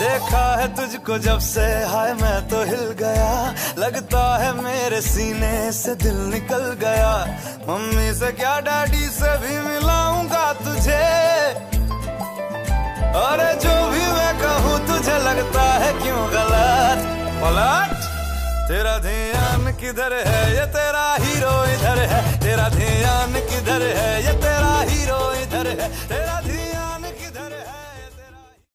देखा है तुझको जब से हाय मैं तो हिल गया, लगता है मेरे सीने से दिल निकल गया। मम्मी से क्या डैडी से भी मिलाऊंगा तुझे, अरे जो भी मैं कहूँ तुझे लगता है क्यों गलत। पलट तेरा ध्यान किधर है, ये तेरा हीरो